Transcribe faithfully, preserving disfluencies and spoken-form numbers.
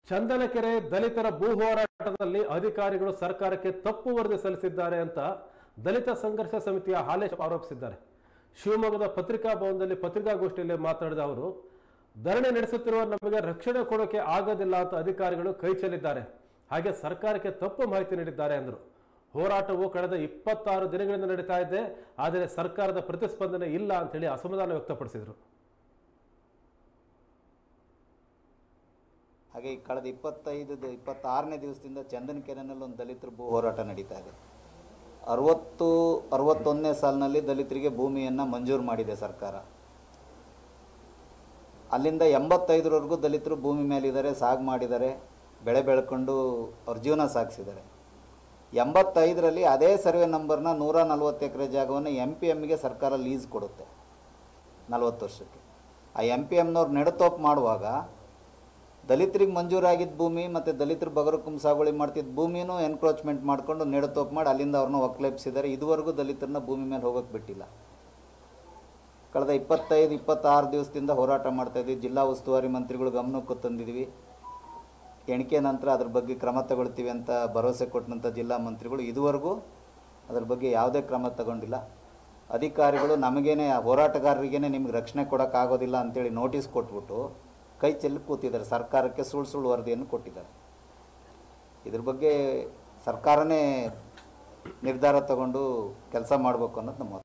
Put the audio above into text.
ಚಂದನಕೆರೆ ದಲಿತರ ಭೂ ಹೋರಾಟದಲ್ಲಿ ಅಧಿಕಾರಿಗಳು ಸರ್ಕಾರಕ್ಕೆ ತಪ್ಪು ವರದಿ ಸಲ್ಲಿಸಿದ್ದಾರೆ ಅಂತ ದಲಿತ ಸಂಘರ್ಷ ಸಮಿತಿಯ ಹಾಲೇಶ್ ಆರೋಪಿಸಿದ್ದಾರೆ. ಶಿವಮೊಗ್ಗದ ಪತ್ರಿಕಾ ಭವನದಲ್ಲಿ ಪತ್ರಿಕಾಗೋಷ್ಠಿಯಲ್ಲಿ ಮಾತನಾಡಿದ ಅವರು, ಧರಣಿ ನಡೆಸುತ್ತಿರುವ ನಮಗೆ ರಕ್ಷಣೆ ಕೊಡೋಕೆ ಆಗೋದಿಲ್ಲ ಅಂತ ಅಧಿಕಾರಿಗಳು ಕೈ ಚೆಲ್ಲಿದ್ದಾರೆ. ಹಾಗೆ ಸರ್ಕಾರಕ್ಕೆ ತಪ್ಪು ಮಾಹಿತಿ ನೀಡಿದ್ದಾರೆ ಎಂದರು. ಹೋರಾಟವು ಕಳೆದ ಇಪ್ಪತ್ತಾರು ದಿನಗಳಿಂದ ನಡೀತಾ ಇದೆ, ಆದರೆ ಸರ್ಕಾರದ ಪ್ರತಿಸ್ಪಂದನೆ ಇಲ್ಲ ಅಂತೇಳಿ ಅಸಮಾಧಾನ ವ್ಯಕ್ತಪಡಿಸಿದರು. ಹಾಗೆ ಕಳೆದ ಇಪ್ಪತ್ತೈದು ಇಪ್ಪತ್ತಾರನೇ ದಿವಸದಿಂದ ಚಂದನಕೆರೆನಲ್ಲಿ ಒಂದು ದಲಿತರ ಭೂ ಹೋರಾಟ ನಡೀತಾ ಇದೆ. ಅರವತ್ತು ಅರವತ್ತೊಂದನೇ ಸಾಲಿನಲ್ಲಿ ದಲಿತರಿಗೆ ಭೂಮಿಯನ್ನು ಮಂಜೂರು ಮಾಡಿದೆ ಸರ್ಕಾರ. ಅಲ್ಲಿಂದ ಎಂಬತ್ತೈದರವರೆಗೂ ದಲಿತರು ಭೂಮಿ ಮೇಲಿದ್ದಾರೆ, ಸಾగు ಮಾಡಿದ್ದಾರೆ, ಬೆಳೆ ಬೆಳ್ಕೊಂಡು ಅವ್ರ ಜೀವನ ಸಾಗಿಸಿದ್ದಾರೆ. ಎಂಬತ್ತೈದರಲ್ಲಿ ಅದೇ ಸರ್ವೆ ನಂಬರ್ನ ನೂರ ನಲ್ವತ್ತು ಎಕರೆ ಜಾಗವನ್ನು ಎಂ ಪಿ ಎಮ್ಗೆ ಸರ್ಕಾರ ಲೀಸ್ ಕೊಡುತ್ತೆ ನಲ್ವತ್ತು ವರ್ಷಕ್ಕೆ. ಆ ಎಂ ಪಿ ಎಮ್ನವ್ರು ನೆಡತೋಪ್ ಮಾಡುವಾಗ ದಲಿತರಿಗೆ ಮಂಜೂರಾಗಿದ್ದ ಭೂಮಿ ಮತ್ತು ದಲಿತರು ಬಗರುಕುಂ ಸಾಗುವಳಿ ಮಾಡ್ತಿದ್ದ ಭೂಮಿನೂ ಎನ್ಕ್ರೋಚ್ಮೆಂಟ್ ಮಾಡಿಕೊಂಡು ನೆಡತೋಪ್ ಮಾಡಿ ಅಲ್ಲಿಂದ ಅವ್ರನ್ನ ಒಕ್ಕಲೆಪ್ಸಿದ್ದಾರೆ. ಇದುವರೆಗೂ ದಲಿತರನ್ನ ಭೂಮಿ ಮೇಲೆ ಹೋಗೋಕ್ಕೆ ಬಿಟ್ಟಿಲ್ಲ. ಕಳೆದ ಇಪ್ಪತ್ತೈದು ಇಪ್ಪತ್ತಾರು ದಿವಸದಿಂದ ಹೋರಾಟ ಮಾಡ್ತಾಯಿದ್ವಿ. ಜಿಲ್ಲಾ ಉಸ್ತುವಾರಿ ಮಂತ್ರಿಗಳು ಗಮನಕ್ಕೂ ತಂದಿದ್ವಿ. ಎಣಿಕೆ ನಂತರ ಅದ್ರ ಬಗ್ಗೆ ಕ್ರಮ ತಗೊಳ್ತೀವಿ ಅಂತ ಭರವಸೆ ಕೊಟ್ಟಂಥ ಜಿಲ್ಲಾ ಮಂತ್ರಿಗಳು ಇದುವರೆಗೂ ಅದ್ರ ಬಗ್ಗೆ ಯಾವುದೇ ಕ್ರಮ ತಗೊಂಡಿಲ್ಲ. ಅಧಿಕಾರಿಗಳು ನಮಗೇನೆ ಹೋರಾಟಗಾರರಿಗೇನೆ ನಿಮ್ಗೆ ರಕ್ಷಣೆ ಕೊಡೋಕ್ಕಾಗೋದಿಲ್ಲ ಅಂತೇಳಿ ನೋಟಿಸ್ ಕೊಟ್ಬಿಟ್ಟು ಕೈ ಚೆಲ್ಲಿ ಕೂತಿದ್ದಾರೆ. ಸರ್ಕಾರಕ್ಕೆ ಸುಳ್ಳು ಸುಳ್ಳು ವರದಿಯನ್ನು ಕೊಟ್ಟಿದ್ದಾರೆ. ಇದ್ರ ಬಗ್ಗೆ ಸರ್ಕಾರನೇ ನಿರ್ಧಾರ ತಗೊಂಡು ಕೆಲಸ ಮಾಡಬೇಕು ಅನ್ನೋದು ನಮ್ಮ